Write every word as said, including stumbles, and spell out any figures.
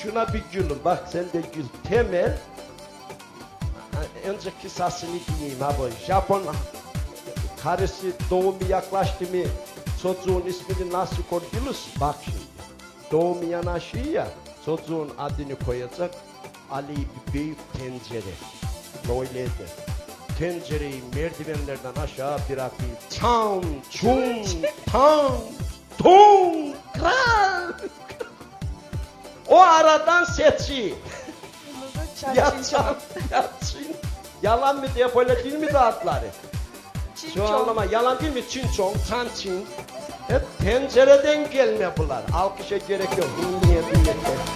şuna bir gülün. Bak sen de gül. Temel. Önceki sasını diyeyim ha bu. Japon karısı doğumu yaklaştı mı çocuğun ismini nasıl koyuyoruz? Bak şimdi. Doğumu yanaşıyor ya. Çocuğun adını koyacak. Ali büyük tencere. Böyleydi. Tencereyi merdivenlerden aşağı bırakıyor. Çam, çum, tam, tum, kral. O aradan seçi. Yatçın, yatçın. Yalan mı diye böyle değil mi de adları? Şu anlama yalan değil mi? Çin çong, çan çin. Hep tencereden gelme bunlar. Alkışa gerek yok. Niye, niye, niye.